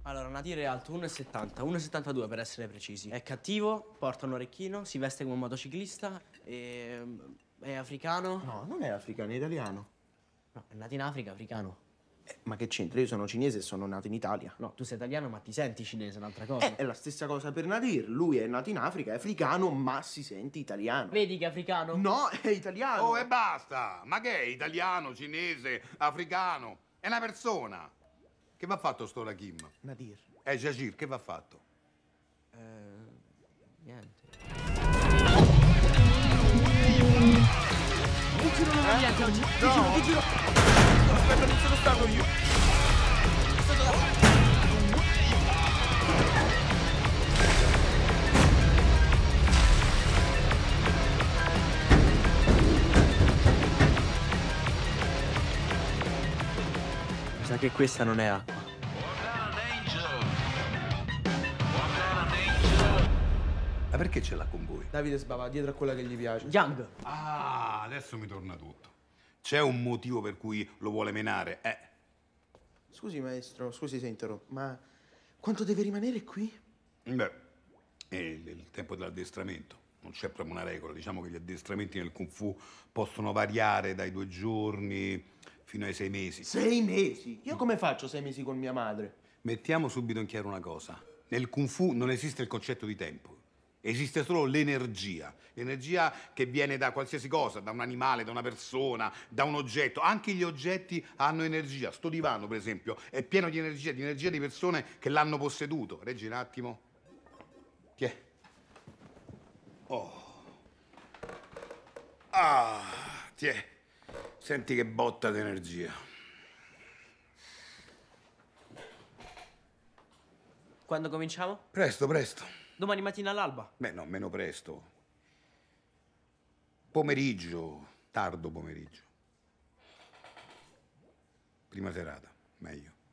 Allora, Nadir è alto 1,70, 1,72 per essere precisi. È cattivo, porta un orecchino, si veste come un motociclista e... è africano. No, non è africano, è italiano. No, è nato in Africa, africano. Ma che c'entra? Io sono cinese e sono nato in Italia. No, tu sei italiano ma ti senti cinese, è un'altra cosa. È la stessa cosa per Nadir. Lui è nato in Africa, è africano, ma si sente italiano. Vedi che è africano? No, è italiano. Oh, e basta! Ma che è? Italiano, cinese, africano? È una persona. Che va fatto sto Rakim? Nadir. Jagir, che va fatto? Niente. No, giro. Aspetta, non sono stato io. Mi sa che questa non è acqua. Ma perché ce l'ha con voi? Davide sbava dietro a quella che gli piace. Young. Ah, adesso mi torna tutto. C'è un motivo per cui lo vuole menare, Scusi, maestro, scusi se interrompo, ma quanto deve rimanere qui? Beh, è il tempo dell'addestramento. Non c'è proprio una regola. Diciamo che gli addestramenti nel Kung Fu possono variare dai 2 giorni fino ai 6 mesi. 6 mesi? Io come faccio 6 mesi con mia madre? Mettiamo subito in chiaro una cosa. Nel Kung Fu non esiste il concetto di tempo. Esiste solo l'energia. L'energia che viene da qualsiasi cosa, da un animale, da una persona, da un oggetto. Anche gli oggetti hanno energia. Sto divano, per esempio, è pieno di energia di persone che l'hanno posseduto. Reggi un attimo. Chi è? Oh. Ah, ti è. Senti che botta di energia. Quando cominciamo? Presto, presto. Domani mattina all'alba. Beh, no, meno presto. Pomeriggio, tardo pomeriggio. Prima serata, meglio.